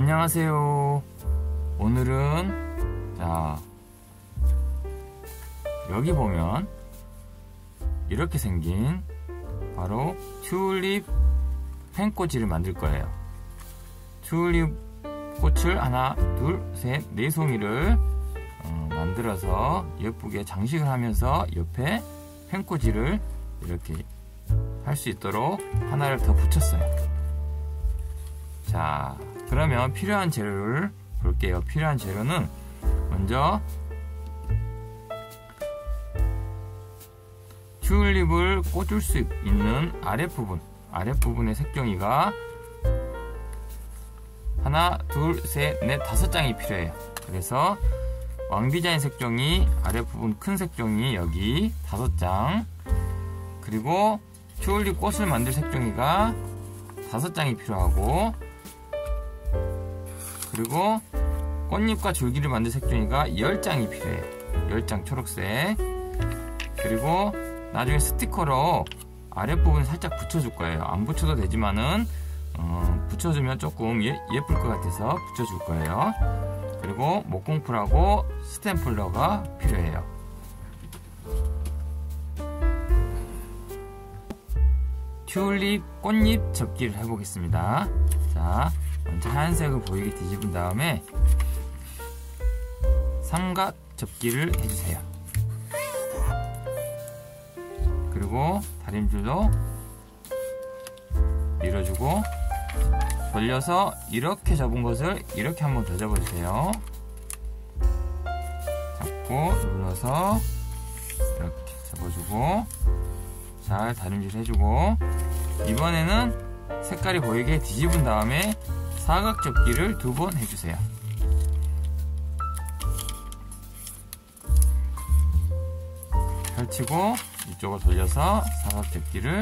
안녕하세요. 오늘은 여기 보면 이렇게 생긴 바로 튤립 펜꽂이를 만들 거예요. 튤립 꽃을 하나, 둘, 셋, 네 송이를 만들어서 예쁘게 장식을 하면서 옆에 펜꽂이를 이렇게 할 수 있도록 하나를 더 붙였어요. 자, 그러면 필요한 재료를 볼게요. 필요한 재료는 먼저 튤립을 꽂을 수 있는 아랫부분의 색종이가 하나, 둘, 셋, 넷, 5장이 필요해요. 그래서 왕디자인 색종이 아랫부분 큰 색종이 여기 5장, 그리고 튤립 꽃을 만들 색종이가 5장이 필요하고, 그리고 꽃잎과 줄기를 만들 색종이가 10장이 필요해요. 10장 초록색. 그리고 나중에 스티커로 아랫부분에 살짝 붙여줄 거예요. 안 붙여도 되지만은 붙여주면 조금 예쁠 것 같아서 붙여줄 거예요. 그리고 목공풀하고 스탬플러가 필요해요. 튤립 꽃잎 접기를 해보겠습니다. 자, 먼저 하얀색을 보이게 뒤집은 다음에 삼각 접기를 해주세요. 그리고 다림줄로 밀어주고 돌려서 이렇게 접은 것을 이렇게 한번 더 접어주세요. 잡고 눌러서 이렇게 접어주고 잘 다림질 해주고, 이번에는 색깔이 보이게 뒤집은 다음에 사각 접기를 2번 해주세요. 펼치고 이쪽을 돌려서 사각 접기를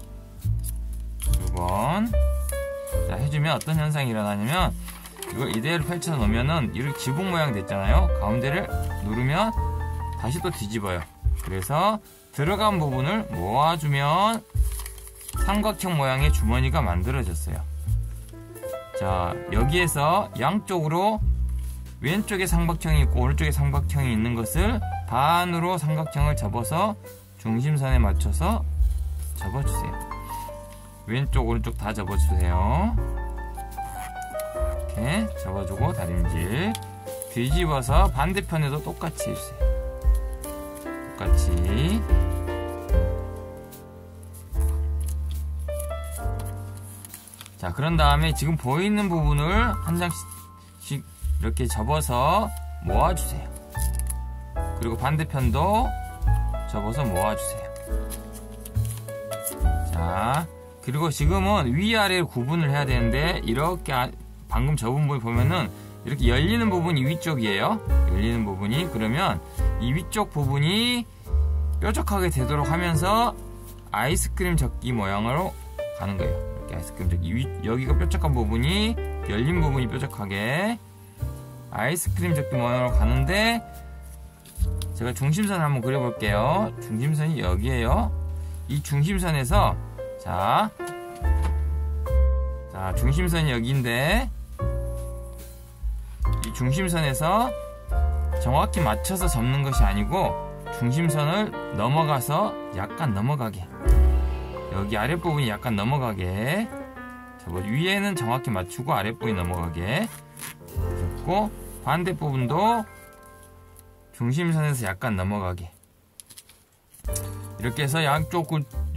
2번 해주면 어떤 현상이 일어나냐면, 이걸 이대로 펼쳐 놓으면은 이렇게 지붕 모양 됐잖아요. 가운데를 누르면 다시 또 뒤집어요. 그래서 들어간 부분을 모아주면 삼각형 모양의 주머니가 만들어졌어요. 자, 여기에서 양쪽으로 왼쪽에 삼각형이 있고 오른쪽에 삼각형이 있는 것을 반으로 삼각형을 접어서 중심선에 맞춰서 접어주세요. 왼쪽 오른쪽 다 접어주세요. 이렇게 접어주고 다림질 뒤집어서 반대편에도 똑같이 해주세요. 똑같이. 자, 그런 다음에 지금 보이는 부분을 한 장씩 이렇게 접어서 모아주세요. 그리고 반대편도 접어서 모아주세요. 자, 그리고 지금은 위아래로 구분을 해야 되는데, 이렇게 방금 접은 부분 보면은 이렇게 열리는 부분이 위쪽이에요. 열리는 부분이. 그러면 이 위쪽 부분이 뾰족하게 되도록 하면서 아이스크림 접기 모양으로 가는 거예요. 이렇게 아이스크림 접기. 여기가 뾰족한 부분이, 열린 부분이 뾰족하게 아이스크림 접기 모양으로 가는데, 제가 중심선을 한번 그려볼게요. 중심선이 여기에요. 이 중심선에서 자, 중심선이 여기인데, 이 중심선에서 정확히 맞춰서 접는 것이 아니고 중심선을 넘어가서 약간 넘어가게, 여기 아랫부분이 약간 넘어가게 접어. 위에는 정확히 맞추고 아랫부분이 넘어가게 접고, 반대부분도 중심선에서 약간 넘어가게, 이렇게 해서 양쪽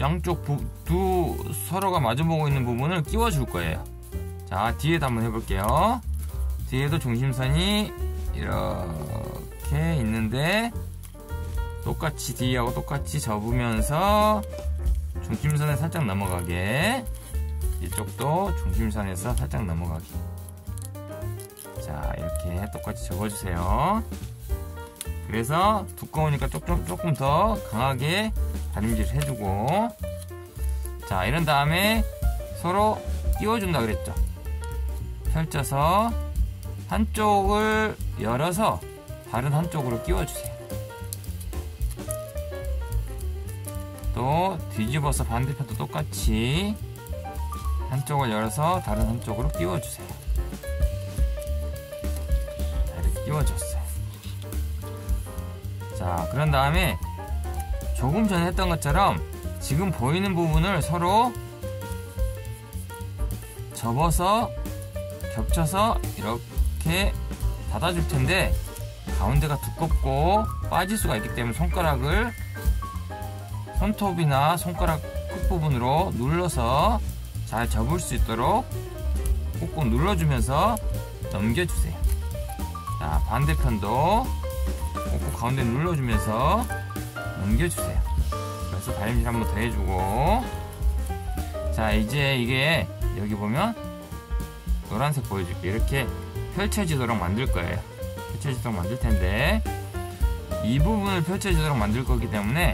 서로가 마주보고 있는 부분을 끼워줄 거예요. 자, 뒤에도 한번 해볼게요. 뒤에도 중심선이 이렇게 있는데 똑같이 뒤하고 똑같이 접으면서 중심선에 살짝 넘어가게, 이쪽도 중심선에서 살짝 넘어가게. 자, 이렇게 똑같이 접어주세요. 그래서 두꺼우니까 조금 더 강하게 다림질을 해주고, 자, 이런 다음에 서로 끼워준다 그랬죠. 펼쳐서 한쪽을 열어서 다른 한쪽으로 끼워주세요. 또 뒤집어서 반대편도 똑같이 한쪽을 열어서 다른 한쪽으로 끼워주세요. 끼워줬어요. 자, 그런 다음에 조금 전에 했던 것처럼 지금 보이는 부분을 서로 접어서 겹쳐서 이렇게 닫아줄 텐데, 가운데가 두껍고 빠질 수가 있기 때문에 손가락을 손톱이나 손가락 끝부분으로 눌러서 잘 접을 수 있도록 꾹꾹 눌러주면서 넘겨주세요. 자, 반대편도 꾹꾹 가운데 눌러주면서 넘겨주세요. 그래서 다림질 한번 더 해주고, 자, 이제 이게 여기 보면 노란색 보여줄게요. 이렇게 펼쳐지도록 만들 거예요. 펼쳐지도록 만들 텐데, 이 부분을 펼쳐지도록 만들 거기 때문에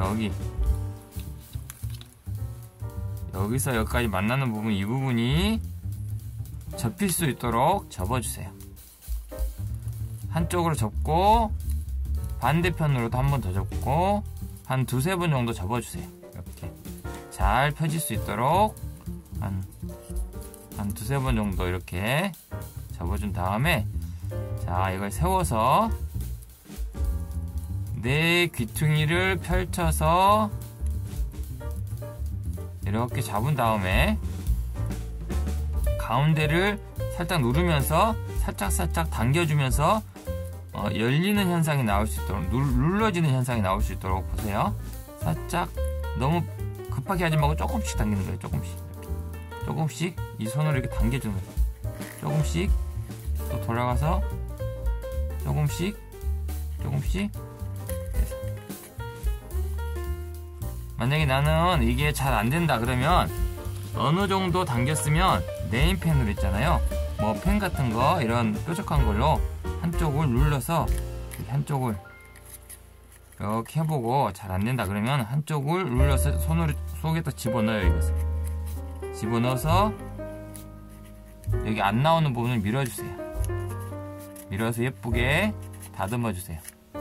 여기서 여기까지 만나는 부분, 이 부분이 접힐 수 있도록 접어주세요. 한쪽으로 접고 반대편으로도 한 번 더 접고 한 두세 번 정도 접어주세요. 이렇게 잘 펴질 수 있도록 한 두세 번 정도 이렇게 접어준 다음에, 자, 이걸 세워서 내 귀퉁이를 펼쳐서 이렇게 잡은 다음에 가운데를 살짝 누르면서 살짝 당겨주면서 열리는 현상이 나올 수 있도록, 눌러지는 현상이 나올 수 있도록 보세요. 살짝 너무 급하게 하지 말고 조금씩 당기는 거예요. 조금씩 이 손으로 이렇게 당겨주는 거예요. 조금씩 또 돌아가서 조금씩 해서. 만약에 나는 이게 잘 안된다 그러면 어느 정도 당겼으면 네임펜으로 있잖아요, 뭐 펜 같은 거 이런 뾰족한 걸로 한쪽을 눌러서 한쪽을 이렇게 해보고 잘 안된다 그러면 한쪽을 눌러서 손으로 속에다 집어넣어요. 이것을 집어넣어서 여기 안 나오는 부분을 밀어주세요. 밀어서 예쁘게 다듬어 주세요.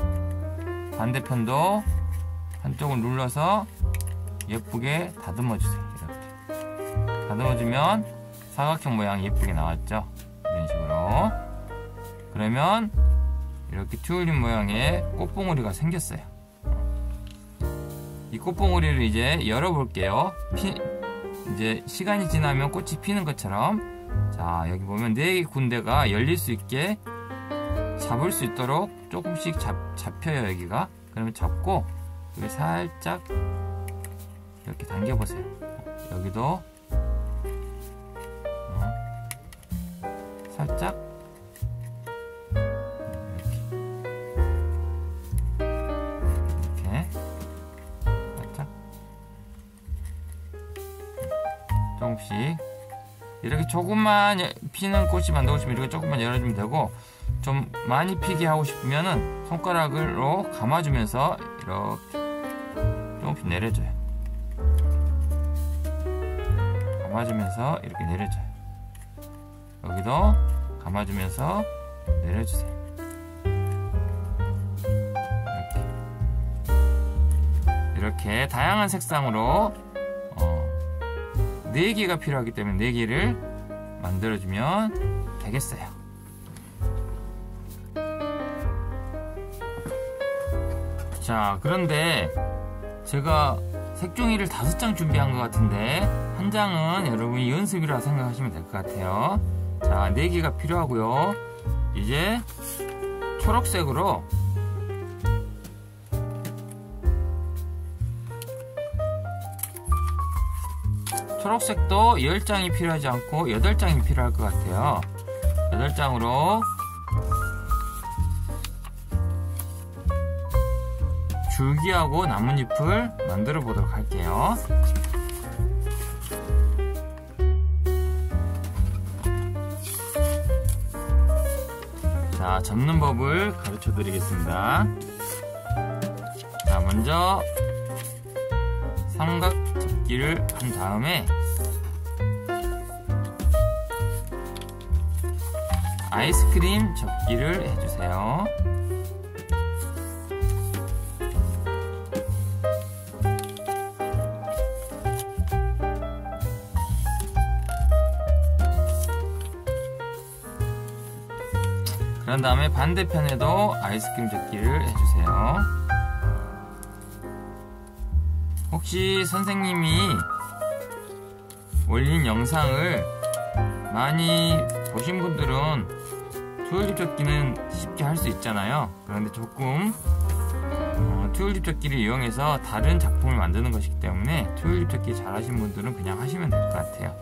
반대편도 한쪽을 눌러서 예쁘게 다듬어 주세요. 이렇게 다듬어 주면 사각형 모양이 예쁘게 나왔죠. 이런 식으로. 그러면 이렇게 튤립 모양의 꽃봉오리가 생겼어요. 이 꽃봉오리를 이제 열어볼게요. 이제 시간이 지나면 꽃이 피는 것처럼, 자, 여기 보면 4 군데가 열릴 수 있게 잡을 수 있도록 조금씩 잡혀요. 여기가. 그러면 잡고 여기 살짝 이렇게 당겨보세요. 여기도 살짝 이렇게 살짝 조금씩 이렇게 조금만 피는 꽃이 만들고 싶으면 이렇게 조금만 열어주면 되고, 좀 많이 피게 하고 싶으면은 손가락으로 감아주면서 이렇게 조금씩 내려줘요. 감아주면서 이렇게 내려줘요. 여기도 감아주면서 내려주세요. 이렇게 다양한 색상으로 4개가 필요하기 때문에 4개를 만들어주면 되겠어요. 자, 그런데 제가 색종이를 5장 준비한 것 같은데 한 장은 여러분이 연습이라 생각하시면 될 것 같아요. 자, 4개가 필요하고요. 이제 초록색으로 초록색도 10장이 필요하지 않고 8장이 필요할 것 같아요. 8장으로 줄기하고 나뭇잎을 만들어 보도록 할게요. 자, 접는 법을 가르쳐 드리겠습니다. 자, 먼저 삼각 접기를 한 다음에 아이스크림 접기를 해주세요. 그런 다음에 반대편에도 아이스크림 접기를 해주세요. 혹시 선생님이 올린 영상을 많이 보신 분들은 튤립 접기는 쉽게 할 수 있잖아요. 그런데 조금 튤립 접기를 이용해서 다른 작품을 만드는 것이기 때문에 튤립 접기 잘하신 분들은 그냥 하시면 될 것 같아요.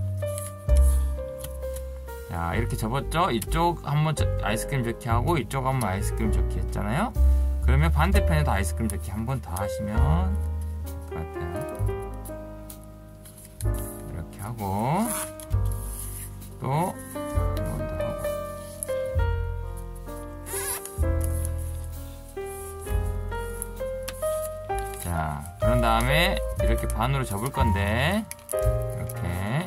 자, 이렇게 접었죠? 이쪽 한번 아이스크림 접기 하고 이쪽 한번 아이스크림 접기 했잖아요. 그러면 반대편에도 아이스크림 접기 한 번 더 하시면 될 것 같아요. 이렇게 하고 또 한 번 더 하고. 자, 그런 다음에 이렇게 반으로 접을 건데 이렇게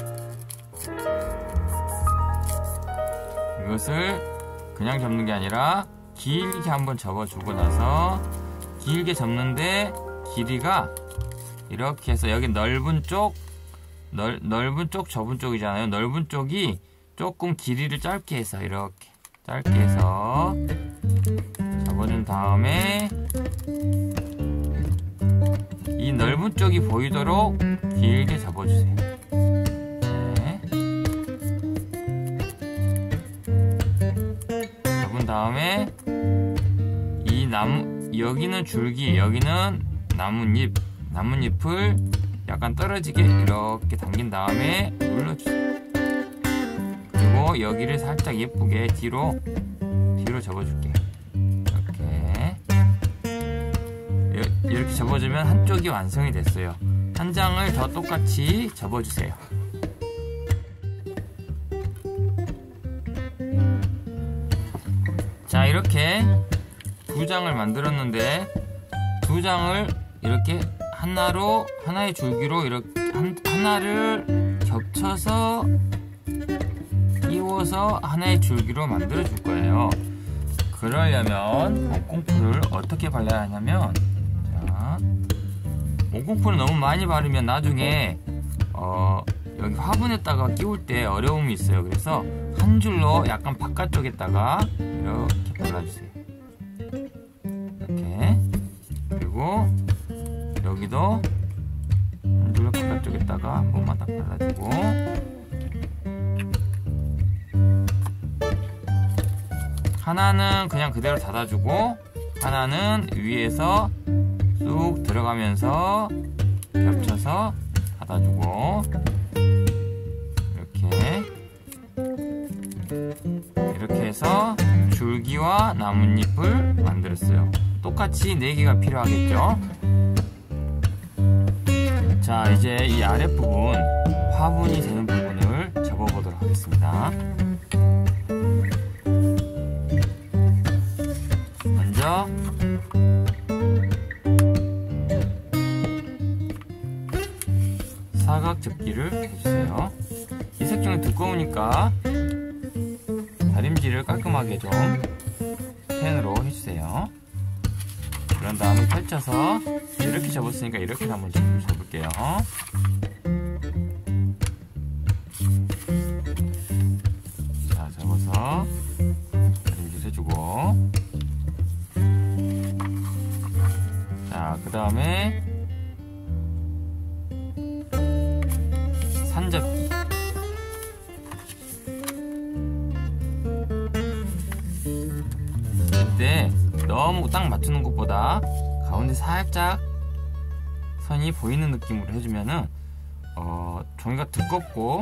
이것을 그냥 접는 게 아니라 길게 한번 접어주고 나서 길게 접는데 길이가 이렇게 해서 여기 넓은 쪽 좁은 쪽이잖아요. 넓은 쪽이 조금 길이를 짧게 해서 이렇게 짧게 해서 접어준 다음에 이 넓은 쪽이 보이도록 길게 접어주세요. 네. 접은 다음에 이 여기는 줄기, 여기는 나뭇잎을 약간 떨어지게 이렇게 당긴 다음에 눌러주세요. 그리고 여기를 살짝 예쁘게 뒤로 접어줄게요. 이렇게 접어주면 한쪽이 완성이 됐어요. 한 장을 더 똑같이 접어주세요. 자, 이렇게 두 장을 만들었는데 두 장을 이렇게 하나의 줄기로 이렇게 하나를 겹쳐서 끼워서 하나의 줄기로 만들어 줄 거예요. 그러려면 목공풀을 어떻게 발라야 하냐면, 자, 목공풀을 너무 많이 바르면 나중에 여기 화분에다가 끼울 때 어려움이 있어요. 그래서 한 줄로 약간 바깥쪽에다가 이렇게 발라주세요. 이렇게. 그리고 여기도 한 줄로 바깥쪽에다가 한 번만 딱 발라주고, 하나는 그냥 그대로 닫아주고 하나는 위에서 쑥 들어가면서 겹쳐서 닫아주고, 이렇게 해서 줄기와 나뭇잎을 만들었어요. 똑같이 4개가 필요하겠죠. 자, 이제 이 아랫부분 화분이 되는 부분을 접어보도록 하겠습니다. 먼저 사각 접기를 해주세요. 이 색종이 두꺼우니까 다림질을 깔끔하게 좀 펜으로 해주세요. 그런 다음에 펼쳐서 이렇게 접었으니까 이렇게 한번 접을게요. 자, 접어서 다림질 해주고, 자, 그 다음에 산접기. 이때 너무 딱 맞추는 것보다 가운데 살짝 선이 보이는 느낌으로 해주면은 종이가 두껍고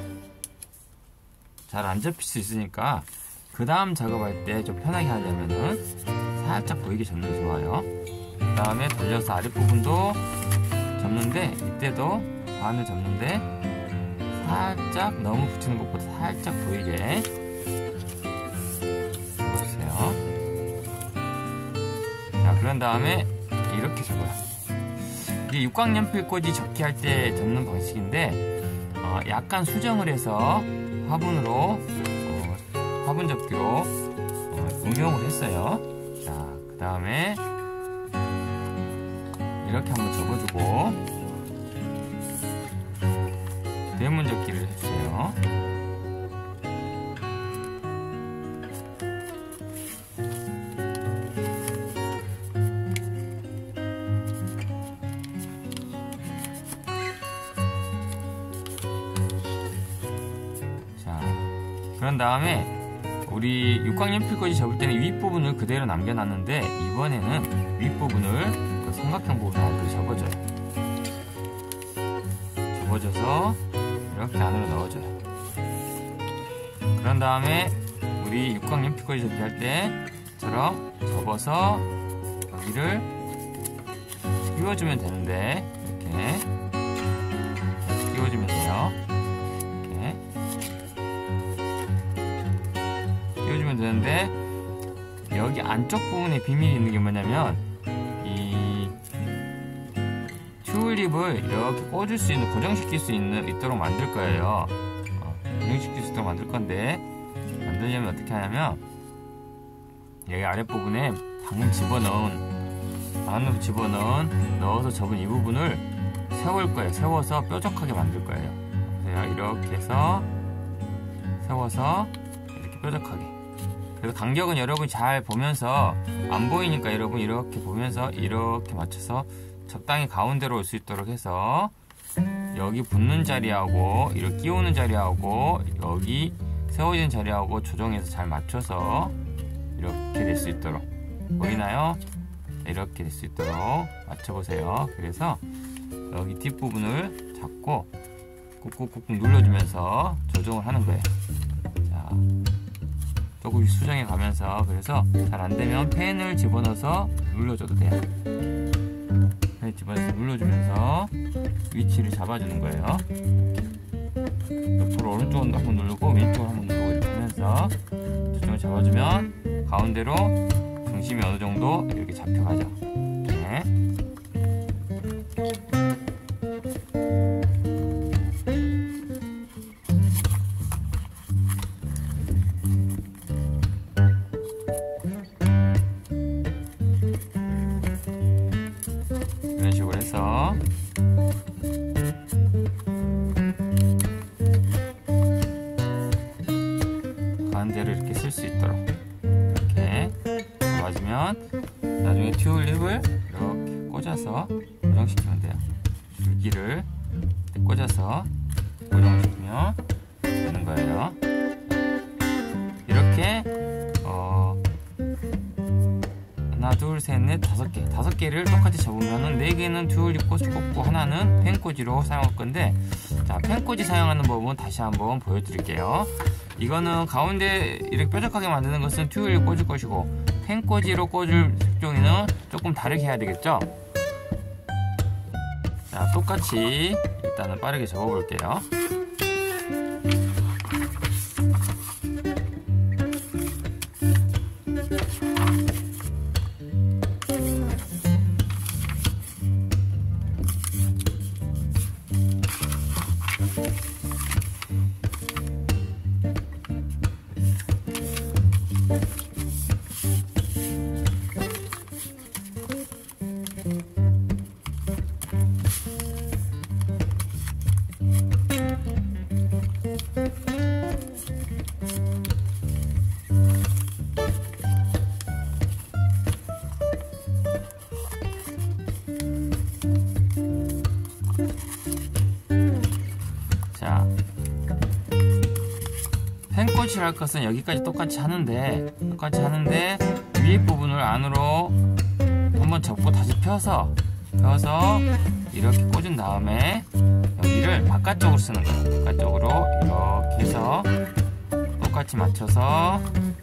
잘 안 접힐 수 있으니까 그 다음 작업할 때 좀 편하게 하려면은 살짝 보이게 접는 게 좋아요. 그 다음에 돌려서 아랫부분도 접는데, 이때도 반을 접는데 살짝 너무 붙이는 것보다 살짝 보이게 접어주세요. 자, 그런 다음에 이렇게 접어요. 이게 육각연필꽂이 접기할 때 접는 방식인데, 약간 수정을 해서 화분으로 화분 접기로 응용을 했어요. 자, 그 다음에 이렇게 한번 접어주고 대문 접기를 해주세요. 그런 다음에 우리 육각연필꽂이 접을 때는 윗부분을 그대로 남겨놨는데 이번에는 윗부분을 그 삼각형 부분으로 접어줘요. 접어줘서 이렇게 안으로 넣어줘요. 그런 다음에 우리 육각연필꽂이 접기 할 때처럼 접어서 여기를 끼워주면 되는데 이렇게 끼워주면 돼요. 이렇게 끼워주면 되는데 여기 안쪽 부분에 비밀이 있는 게 뭐냐면 이 튤립을 이렇게 꽂을 수 있는, 고정시킬 수 있도록 만들 거예요. 고정시킬 수 있도록 만들 건데 만들려면 어떻게 하냐면 여기 아랫부분에 방금 넣어서 접은 이 부분을 세울 거예요. 세워서 뾰족하게 만들 거예요. 그래서 이렇게 해서 세워서 이렇게 뾰족하게. 그래서 간격은 여러분이 잘 보면서 안 보이니까 여러분 이렇게 보면서 이렇게 맞춰서 적당히 가운데로 올 수 있도록 해서 여기 붙는 자리하고 이렇게 끼우는 자리하고 여기 세워진 자리하고 조정해서 잘 맞춰서 이렇게 될 수 있도록, 보이나요? 이렇게 될 수 있도록 맞춰보세요. 그래서 여기 뒷부분을 잡고 꾹꾹꾹꾹 눌러주면서 조정을 하는 거예요. 자, 조금씩 수정해 가면서. 그래서 잘 안되면 펜을 집어넣어서 눌러줘도 돼요. 펜을 집어넣어서 눌러주면서 위치를 잡아주는 거예요. 옆으로 오른쪽은 한번 누르고 왼쪽을 한번 누르고 이렇게 하면서 조정을 잡아주면 가운데로 중심이 어느 정도 이렇게 잡혀가죠. 네. 이런 식으로 해서 가운데로 이렇게 쓸 수 있도록 이렇게 잡아주면 나중에 튤립을 이렇게 꽂아서 고정시키면 돼요. 줄기를 꽂아서 고정시키면 되는 거예요. 이렇게 하나, 둘, 셋, 넷, 다섯 개를 똑같이 접으면은 4개는 튤립 꽂이 꽂고 하나는 펜꽂이로 사용할 건데, 자, 펜꽂이 사용하는 법은 다시 한번 보여드릴게요. 이거는 가운데 이렇게 뾰족하게 만드는 것은 튤립 꽂을 것이고, 펜꽂이로 꽂을 색종이는 조금 다르게 해야 되겠죠? 자, 똑같이 일단은 빠르게 접어볼게요. 자, 펜꽂이를 할 것은 여기까지 똑같이 하는데 위에 부분을 안으로 한번 접고 다시 펴서 이렇게 꽂은 다음에 여기를 바깥쪽으로 쓰는 거예요. 바깥쪽으로 이렇게 해서 똑같이 맞춰서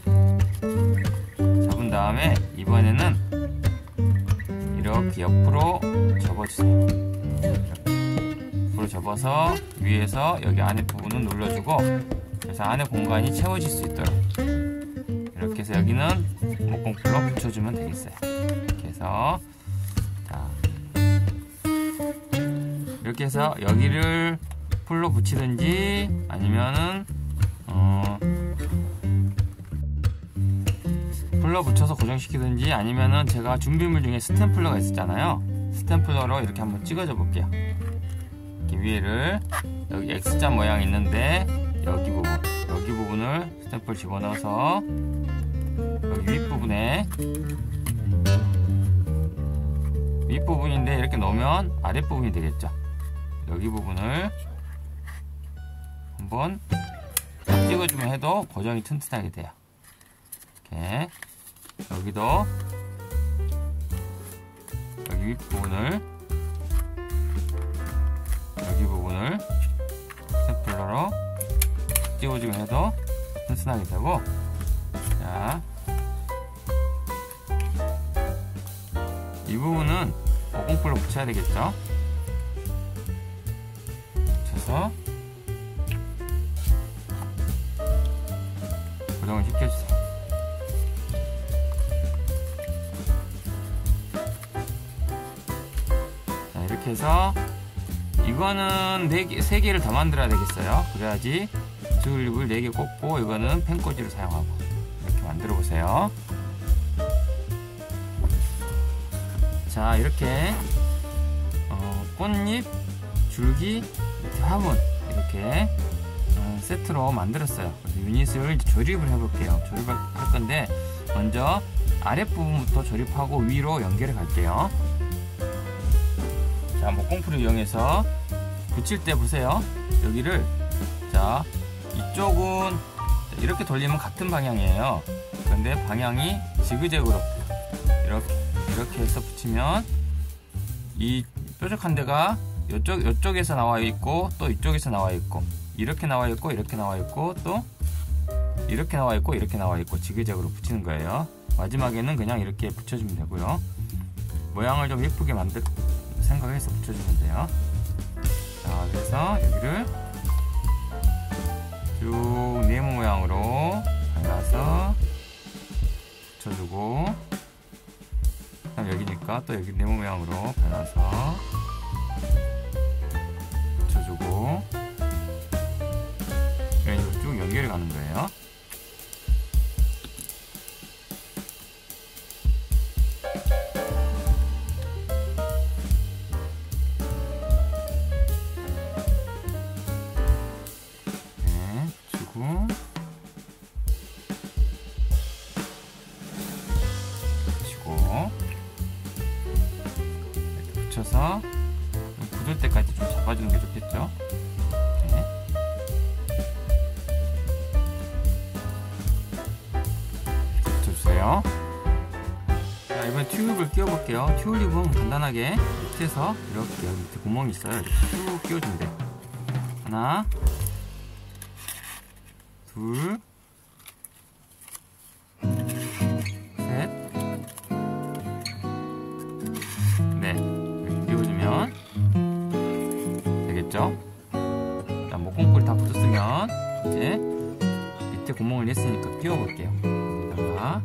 접은 다음에 이번에는 이렇게 옆으로 접어주세요. 옆으로 접어서 위에서 여기 안에 부분을 눌러주고, 그래서 안에 공간이 채워질 수 있도록 이렇게 해서 여기는 목공풀로 붙여주면 되겠어요. 이렇게 해서, 자, 이렇게 해서 여기를 풀로 붙이든지 아니면은 풀로 붙여서 고정시키든지, 아니면은 제가 준비물 중에 스탬플러가 있었잖아요. 스탬플러로 이렇게 한번 찍어줘 볼게요. 이렇게 위에를, 여기 X자 모양 있는데 여기 부분을 스탬프를 집어넣어서 여기 윗부분인데 이렇게 놓으면 아랫부분이 되겠죠. 여기 부분을 한번 띄워 찍어주면 해도 고정이 튼튼하게 돼요. 이렇게 여기도 여기 윗부분을 여기 부분을 스테플러로 띄워주면 해도 튼튼하게 되고, 자, 이 부분은 오공풀로 붙여야 되겠죠. 붙여서 고정을 시켜주세요. 자, 이렇게 해서 이거는 3개를 더 만들어야 되겠어요. 그래야지 튤립을 4개 꽂고 이거는 펜꽂이를 사용하고 이렇게 만들어 보세요. 자, 이렇게 꽃잎, 줄기, 화분 이렇게 세트로 만들었어요. 그래서 유닛을 조립을 해볼게요. 조립을 할 건데 먼저 아랫부분부터 조립하고 위로 연결해 갈게요. 자, 목공풀을 이용해서 붙일 때 보세요. 여기를, 자, 이쪽은 이렇게 돌리면 같은 방향이에요. 그런데 방향이 지그재그로 이렇게 해서 붙이면 이 뾰족한 데가 이쪽에서 나와 있고 또 이쪽에서 나와 있고 이렇게 나와 있고 이렇게 나와 있고 또 이렇게 나와 있고 이렇게 나와 있고 지그재그로 붙이는 거예요. 마지막에는 그냥 이렇게 붙여주면 되고요. 모양을 좀 예쁘게 생각해서 붙여주면 돼요. 자, 그래서 여기를 쭉 네모 모양으로 잘라서 붙여주고, 그다음 여기니까 또 여기 네모 모양으로 발라서 붙여주고, 이런 식으로 쭉 연결해 가는 거예요. 네, 붙이고 이렇게 붙여서 굳을 때까지 좀 잡아주는 게 좋겠죠. 네. 붙여주세요. 자, 이번엔 튜브를 끼워볼게요. 튤립은 간단하게 밑에서 이렇게 여기 밑에 구멍이 있어요. 이렇게 쭉 끼워주면 돼요. 하나, 둘, 셋, 넷. 이렇게 끼워주면 되겠죠? 자, 목공꿀이 다 붙었으면 이제 밑에 구멍을 냈으니까 끼워볼게요. 여기다가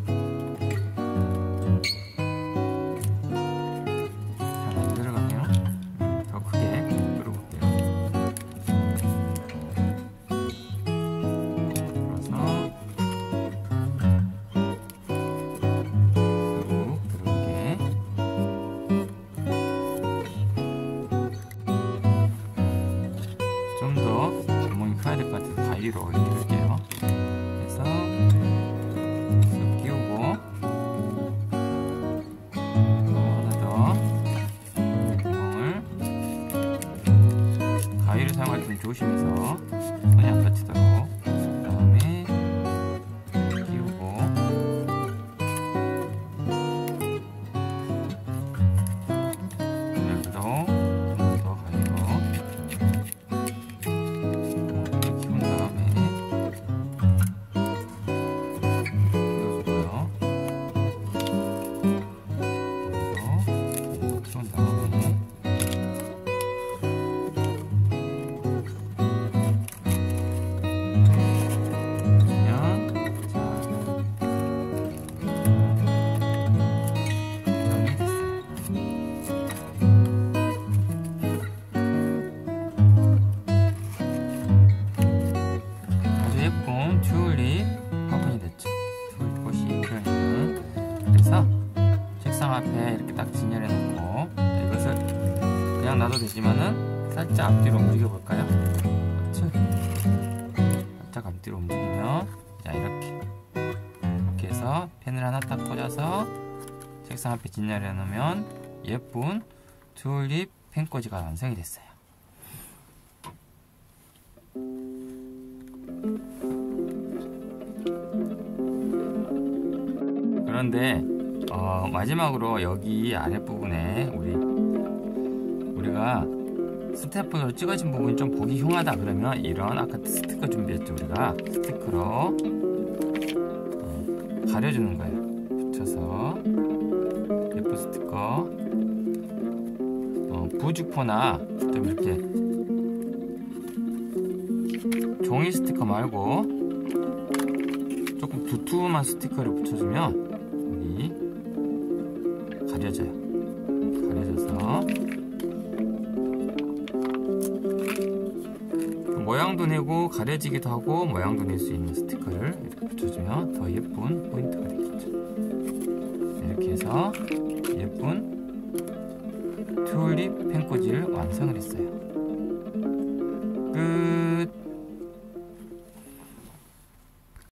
잘 안 들어가네요. 더 크게 끌어볼게요. 끌어서 쭉 들어올게. 좀 더 구멍이 커야 될 것 같아서 가위로 이렇게 할게요. 그래서 쓱 끼우고, 또 하나 더 구멍을 가위를 사용할 때는 조심해서 손이 안 다치도록, 그 다음에 끼우고, 여기도 더 가위로 키운 다음에 끼워주고요. 여기도 키운 다음에 그냥, 자, 정리됐어요. 아주 예쁜 튤립 화분이 됐죠. 튤립 꽃이 피어있는. 그래서 책상 앞에 이렇게 딱 진열해 놓고, 이것을 그냥 놔도 되지만은 살짝 앞뒤로 움직여 볼까요? 그렇죠? 살짝 앞뒤로 움직이면, 자, 이렇게 해서 펜을 하나 딱 꽂아서 책상 앞에 진열해 놓으면 예쁜 튤립 펜꽂이가 완성이 됐어요. 그런데 마지막으로 여기 아랫부분에 우리가 스테플러로 찍어진 부분이 좀 보기 흉하다 그러면 이런 아까 스티커 준비했죠. 우리가 스티커로 가려주는 거예요. 붙여서 예쁜 스티커, 부직포나 좀 이렇게 종이 스티커 말고 조금 두툼한 스티커를 붙여주면 여기 가려져요. 가려져서 모양도 내고 가려지기도 하고 모양도 낼 수 있는 스티커를 이렇게 붙여주면 더 예쁜 포인트가 되겠죠. 이렇게 해서 예쁜 튤립 펜꽂이를 완성을 했어요. 끝.